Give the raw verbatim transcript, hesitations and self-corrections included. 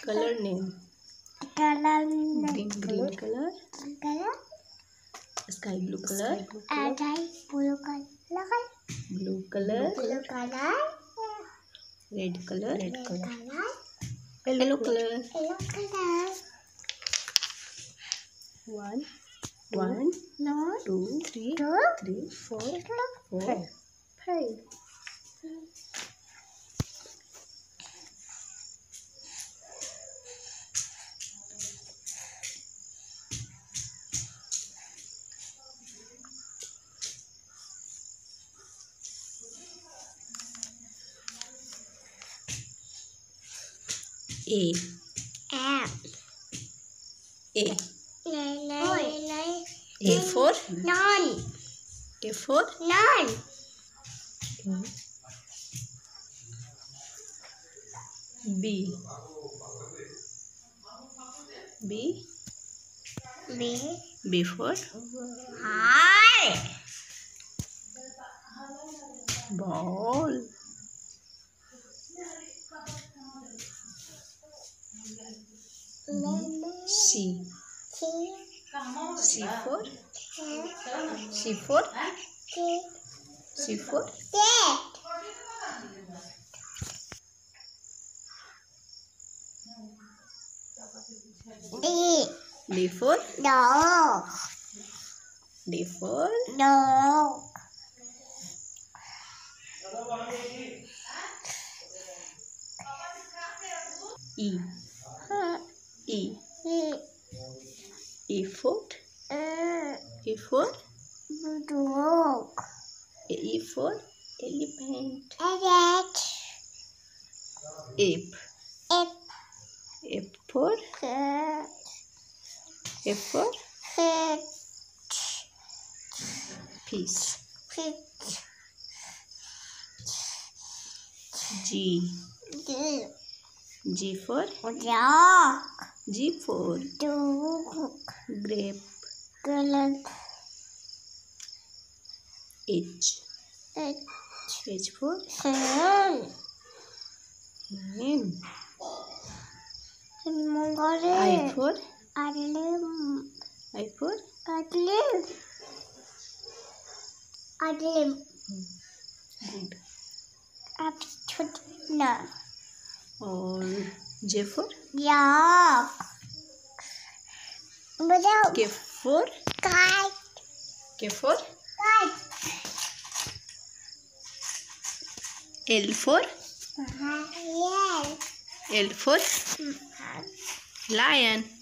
Color name. Color Green, green color. color. Sky blue color. And I blue color. Blue color. Blue color. Red color. Red color. Yellow color. Yellow color. One. One. No. Two. Three. Two. Three. Four. Four. Five. Five. A. M. A. Nine. Nine. Nine. A for. Nine. A for. Nine. B. B. B. B for. Hi. Ball. C. C. C for. C for. C. C for. D. D for. No. D for. No. E. E. E. E for. Uh, E for. dog. E for. Elephant. Elephant. Ape. Ape. Ape for. Cat. Ape for. Cat. Peace. Fish. G. D. G for. Dog. G for. Dog. Grape. Girl. H. H. H for. Hen. Hen. Mongole. I for. Adlim. I for. Adlim. Adlim. Good. Absolute. No. Or J for. Yeah. Without K for. kite. K for. Kite. L for. Uh-huh. Yes. L for. Uh-huh. Lion.